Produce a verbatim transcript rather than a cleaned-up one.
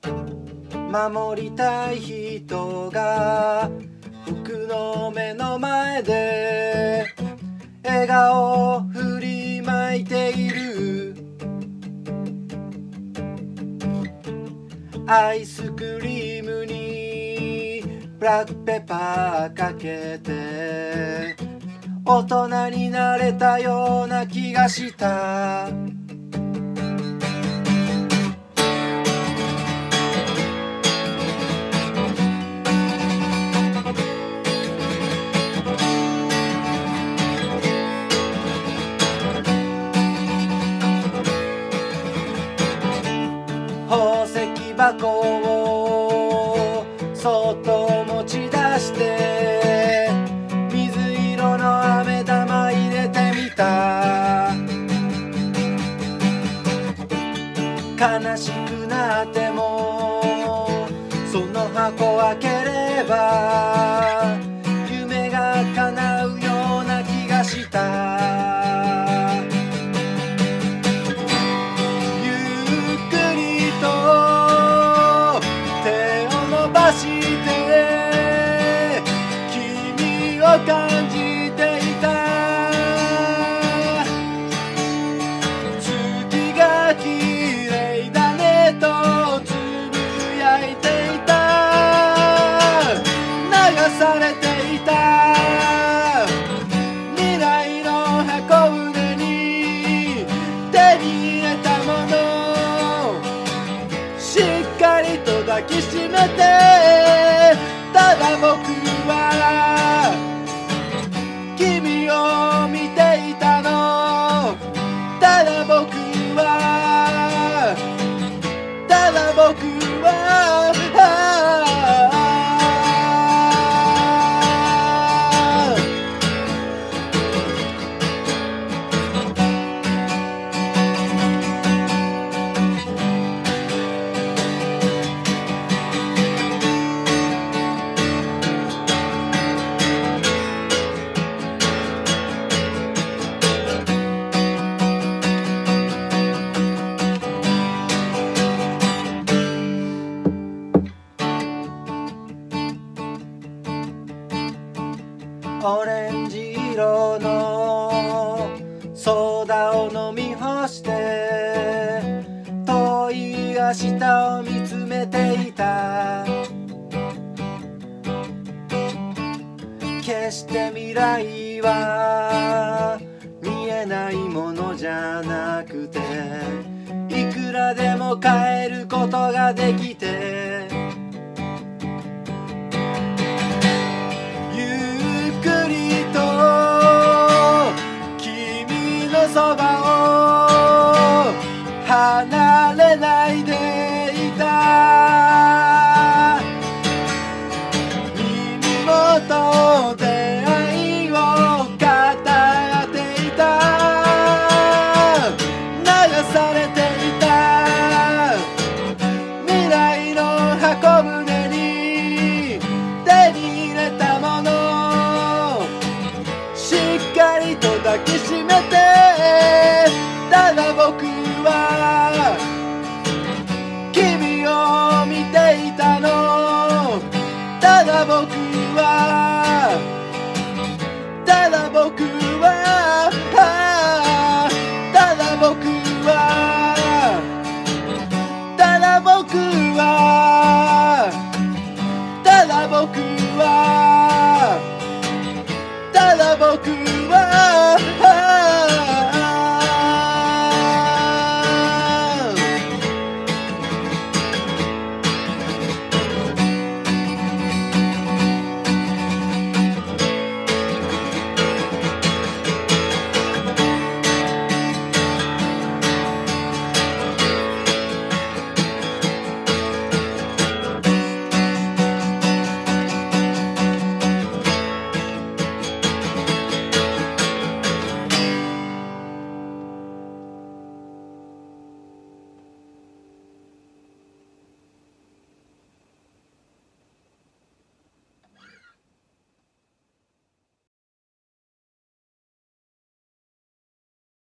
守りたい人が僕の目の前で笑顔を振りまいている。アイスクリームにブラックペッパーかけて大人になれたような気がした。宝石箱をそっと持ち出して水色の飴玉入れてみた。悲しくなってもその箱開ければ夢が叶うような気がした。君を感じていた。月が綺麗だねとつぶやいていた。流されていた未来の箱舟に手に入れたものしっかりと抱きしめて、ただ僕は君を見ていたの。ただ僕はただ僕はオレンジ色のソーダを飲み干して遠い明日を見つめていた。決して未来は見えないものじゃなくていくらでも変えることができて、そばを離れないでいた。耳元出会いを語っていた。流されていた未来の箱舟に手に入れたものしっかりと抱きしめて